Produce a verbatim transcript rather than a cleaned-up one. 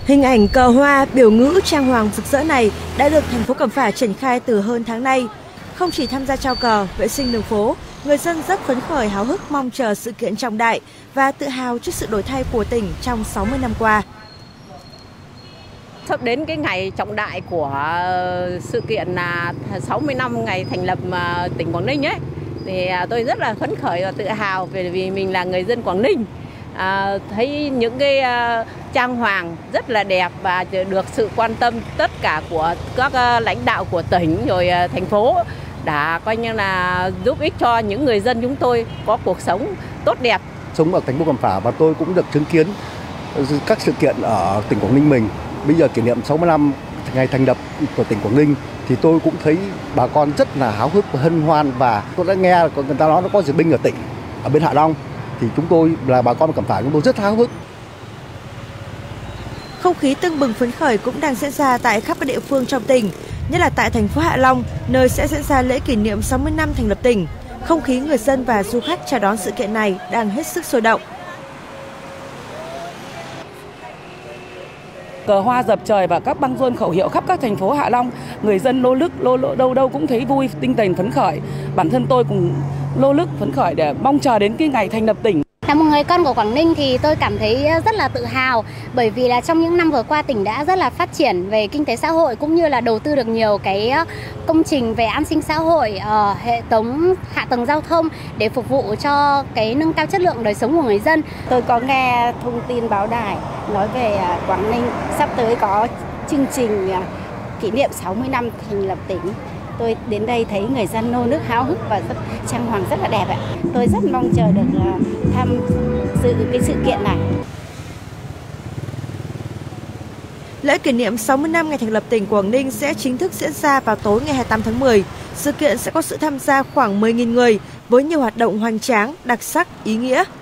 Hình ảnh cờ hoa, biểu ngữ, trang hoàng rực rỡ này đã được thành phố Cẩm Phả triển khai từ hơn tháng nay. Không chỉ tham gia chào cờ, vệ sinh đường phố, người dân rất phấn khởi háo hức mong chờ sự kiện trọng đại và tự hào trước sự đổi thay của tỉnh trong sáu mươi năm qua. Sắp đến cái ngày trọng đại của sự kiện là sáu mươi năm ngày thành lập tỉnh Quảng Ninh ấy, thì tôi rất là phấn khởi và tự hào vì mình là người dân Quảng Ninh. À, thấy những cái uh, trang hoàng rất là đẹp và được sự quan tâm tất cả của các uh, lãnh đạo của tỉnh rồi uh, thành phố đã coi như là giúp ích cho những người dân chúng tôi có cuộc sống tốt đẹp. Sống ở thành phố Cẩm Phả và tôi cũng được chứng kiến các sự kiện ở tỉnh Quảng Ninh mình. Bây giờ kỷ niệm sáu mươi năm ngày thành lập của tỉnh Quảng Ninh thì tôi cũng thấy bà con rất là háo hức và hân hoan, và tôi đã nghe người ta nói nó có duyệt binh ở tỉnh, ở bên Hạ Long. Thì chúng tôi là bà con Cẩm Phả, chúng tôi rất háo hức. Không khí tưng bừng phấn khởi cũng đang diễn ra tại khắp các địa phương trong tỉnh, nhất là tại thành phố Hạ Long, nơi sẽ diễn ra lễ kỷ niệm sáu mươi năm thành lập tỉnh. Không khí người dân và du khách chào đón sự kiện này đang hết sức sôi động. Cờ hoa dập trời và các băng rôn khẩu hiệu khắp các thành phố Hạ Long, người dân lô lức lô, lô đâu đâu cũng thấy vui, tinh thần phấn khởi. Bản thân tôi cũng lô lức phấn khởi để mong chờ đến cái ngày thành lập tỉnh. Là một người con của Quảng Ninh thì tôi cảm thấy rất là tự hào, bởi vì là trong những năm vừa qua tỉnh đã rất là phát triển về kinh tế xã hội, cũng như là đầu tư được nhiều cái công trình về an sinh xã hội, uh, hệ thống hạ tầng giao thông để phục vụ cho cái nâng cao chất lượng đời sống của người dân. Tôi có nghe thông tin báo đài nói về Quảng Ninh sắp tới có chương trình kỷ niệm sáu mươi năm thành lập tỉnh. Tôi đến đây thấy người dân nô nức háo hức và rất trang hoàng rất là đẹp ạ. Tôi rất mong chờ được tham dự cái sự kiện này. Lễ kỷ niệm sáu mươi năm ngày thành lập tỉnh Quảng Ninh sẽ chính thức diễn ra vào tối ngày hai mươi tám tháng mười. Sự kiện sẽ có sự tham gia khoảng mười nghìn người với nhiều hoạt động hoành tráng, đặc sắc, ý nghĩa.